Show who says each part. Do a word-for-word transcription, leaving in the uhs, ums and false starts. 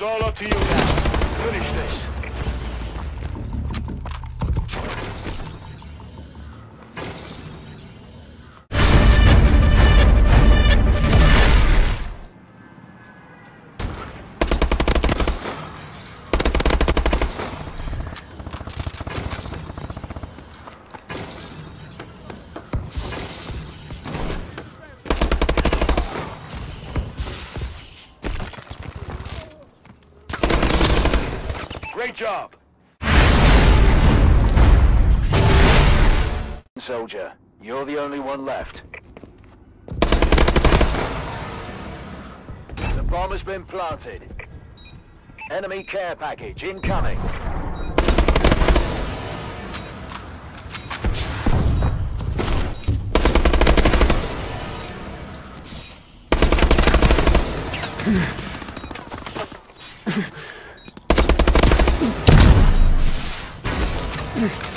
Speaker 1: It's all up to you now. Finish this. Great job! Soldier, you're the only one left. The bomb has been planted. Enemy care package incoming.
Speaker 2: Hmm.